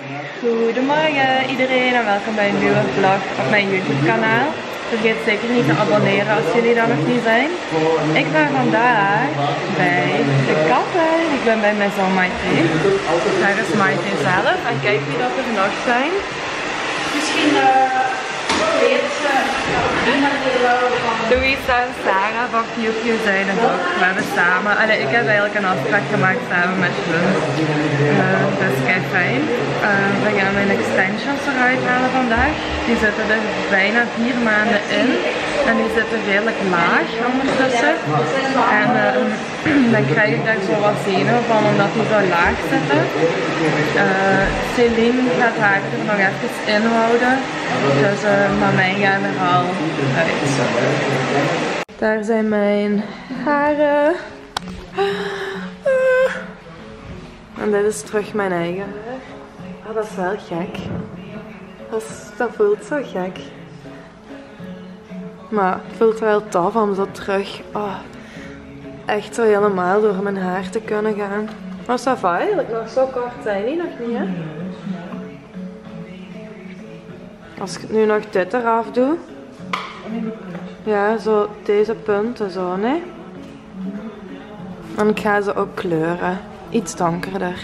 Goedemorgen iedereen en welkom bij een nieuwe vlog op mijn YouTube kanaal. Vergeet zeker niet te abonneren als jullie dat nog niet zijn. Ik ben vandaag bij de kapper. Ik ben bij Maison Maïté. Daar is Maïté zelf en kijk wie dat er nog zijn. Misschien weet ze iemand die wel van Louisa en Sarah van QQ zijn er ook. We hebben samen, ik heb eigenlijk een afspraak gemaakt samen met hun. Dat is kei fijn. We gaan mijn extensions eruit halen vandaag. Die zitten er bijna 4 maanden in. En die zitten redelijk laag ondertussen. En dan krijg ik daar zo wat zenuwen van omdat die zo laag zitten. Celine gaat haar er nog even inhouden. Dus maar mij gaan er al uit. Daar zijn mijn haren. En dit is terug mijn eigen haar. Oh, dat is wel gek. Dat voelt zo gek. Maar het voelt wel tof om zo terug echt zo helemaal door mijn haar te kunnen gaan. Maar ça va eigenlijk, nog zo kort zijn die nog niet, hè? Als ik nu nog dit eraf doe. Ja, zo deze punten zo, nee? En ik ga ze ook kleuren. Iets donkerder.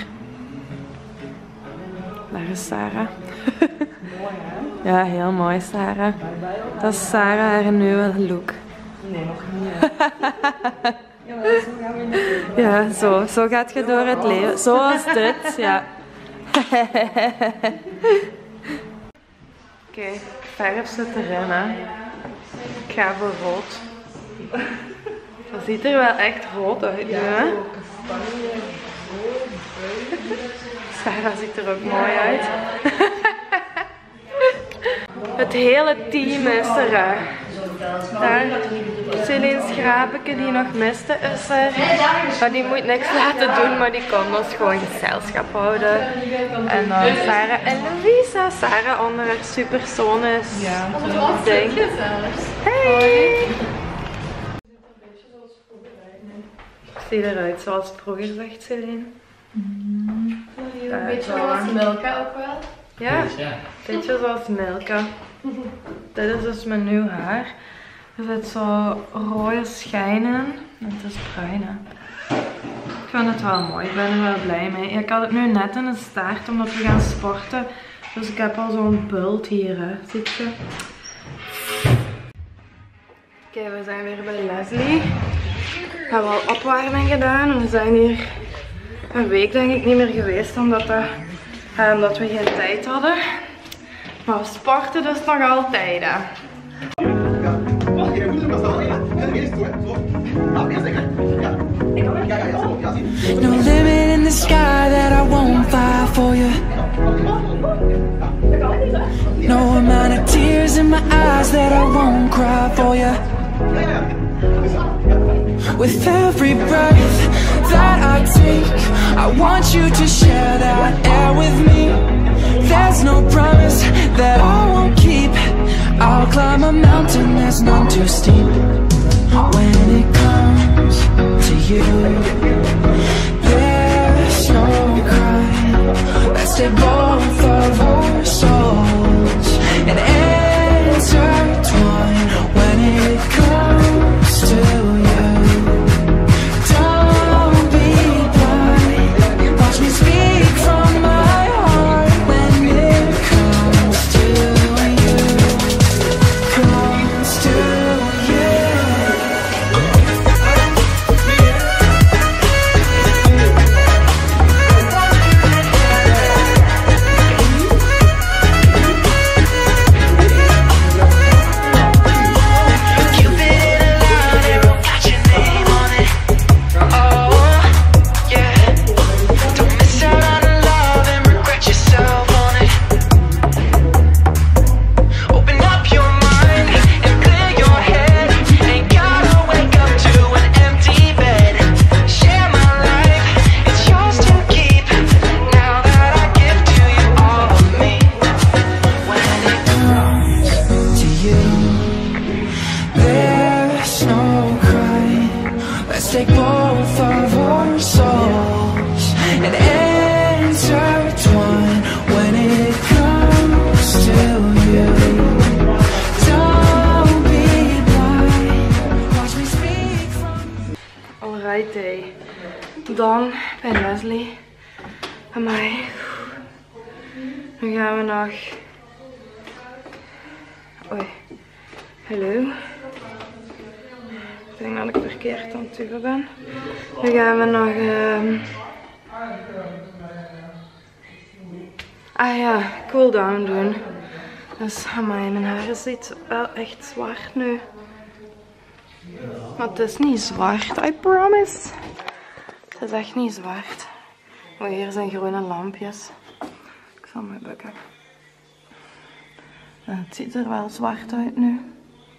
Daar is Sarah. Mooi hè? Ja, heel mooi Sarah. Dat is Sarah haar nieuwe look. Nee, nog niet. Ja, maar zo gaan we niet doen. Ja, zo gaat je door het leven. Zoals dit, ja. Kijk, verf zit erin, hè. Ik ga voor rood. Dat ziet er wel echt rood uit nu, hè. Sarah ziet er ook mooi uit. Het hele team is er. Daar, Celine's Schrapeke die nog miste is er. Maar die moet niks laten doen, maar die kan ons gewoon gezelschap houden. En dan Sarah en Louisa. Sarah onder haar supersonisch ding. Hey! Ik zie eruit zoals vroeger, zegt Celine. Een beetje zoals Milka ook wel. Ja, een beetje zoals Milka. Dit is dus mijn nieuw haar. Er zit zo rode schijn in. En het is bruin, hè. Ik vind het wel mooi, ik ben er wel blij mee. Ik had het nu net in de staart omdat we gaan sporten. Dus ik heb al zo'n bult hier, hè. Ziet je? Oké, we zijn weer bij Leslie. We hebben al opwarming gedaan. We zijn hier een week denk ik niet meer geweest omdat we geen tijd hadden. Maar we sporten dus nog altijd, hè. No limit in the sky that I won't fly for you. No amount of tears in my eyes that I won't cry for you. With every breath that I take, I want you to share that air with me. There's no promise that I won't keep. I'll climb a mountain that's none too steep. When it comes to you, there's no crime. Let's take both of our souls and intertwine. When it comes to you, don't be blind. Watch me speak from my heart. When it comes to you, comes to you. Take both of our souls and intertwine. When right day. Dan bij Leslie. Amai. Nu gaan we nog... Oei. Hallo. Ik denk dat ik verkeerd aan het turen ben. Nu gaan we nog... Ah ja, cool down doen. Dus, amai, mijn haar zit wel echt zwart nu. Maar het is niet zwart, I promise. Het is echt niet zwart. Oh, hier zijn groene lampjes. Ik zal me bukken. Het ziet er wel zwart uit nu.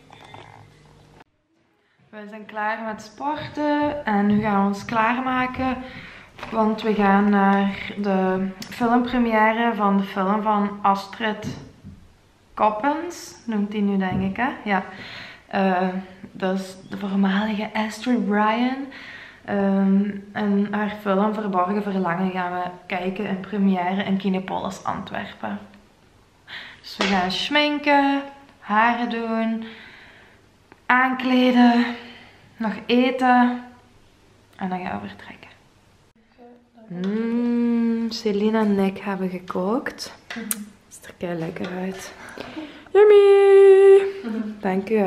We zijn klaar met sporten en nu gaan we ons klaarmaken. Want we gaan naar de filmpremière van de film van Astrid Coppens. Noemt die nu denk ik, hè? Ja. Dat is de voormalige Astrid Bryan. En haar film Verborgen Verlangen gaan we kijken in première in Kinepolis Antwerpen. Dus we gaan schminken, haren doen, aankleden, nog eten en dan gaan we vertrekken. Celine en Nick hebben gekookt. Het ziet er kei lekker uit. Yummy! Dank u.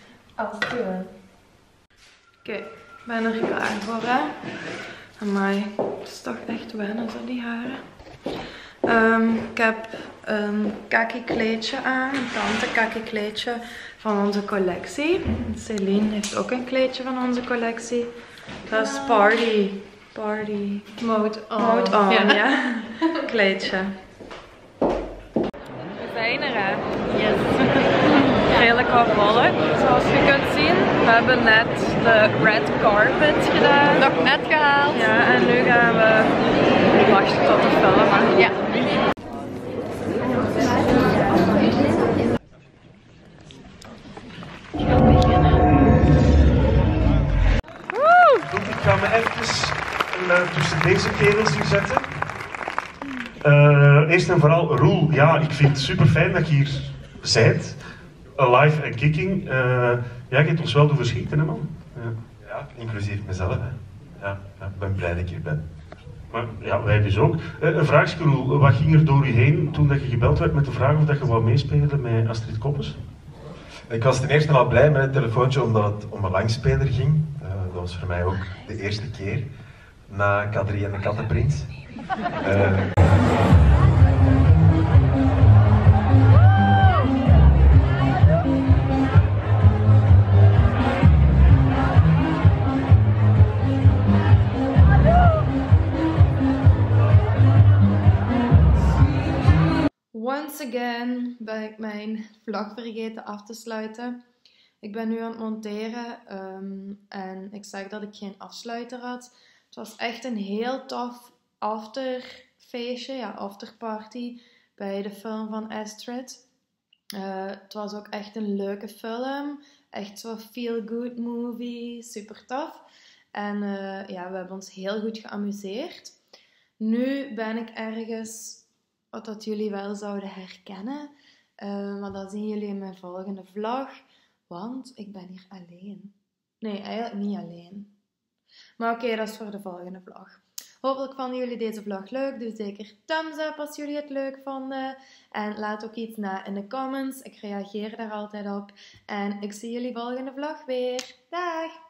Oké, ik ben er klaar voor, hè. Amai, het is toch echt wennen, zo die haren. Ik heb een kaki kleedje aan, een tante kaki kleedje van onze collectie. Celine heeft ook een kleedje van onze collectie. Dat is Party Mode On, ja. Kleedje. We zijn er, hè. Yes. Redelijk wat volk, zoals je kunt zien. We hebben net de red carpet gedaan. Nog net gehaald. Ja, en nu gaan we wachten tot de film. Ja. Ik ga me even tussen deze kerels hier zetten. Eerst en vooral, Roel, ja, ik vind het super fijn dat je hier bent. Alive en kicking. Jij gaat ons wel doen verschieten, hè man? Ja, inclusief mezelf. Hè. Ja, ik ben blij dat ik hier ben. Maar ja, wij dus ook. Een vraagje, Roel. Wat ging er door je heen toen dat je gebeld werd met de vraag of dat je wou meespelen met Astrid Coppens? Ik was ten eerste al blij met het telefoontje omdat het om een langspeler ging. Dat was voor mij ook de eerste keer. Na K3 en de Kattenprins. Once again ben ik mijn vlog vergeten af te sluiten. Ik ben nu aan het monteren en ik zag dat ik geen afsluiter had. Het was echt een heel tof afterfeestje, ja, afterparty bij de film van Astrid. Het was ook echt een leuke film. Echt zo'n feel-good movie, super tof. En ja, we hebben ons heel goed geamuseerd. Nu ben ik ergens wat dat jullie wel zouden herkennen. Maar dat zien jullie in mijn volgende vlog. Want ik ben hier alleen. Nee, eigenlijk niet alleen. Maar oké, dat is voor de volgende vlog. Hopelijk vonden jullie deze vlog leuk. Doe zeker thumbs up als jullie het leuk vonden. En laat ook iets na in de comments. Ik reageer daar altijd op. En ik zie jullie volgende vlog weer. Dag!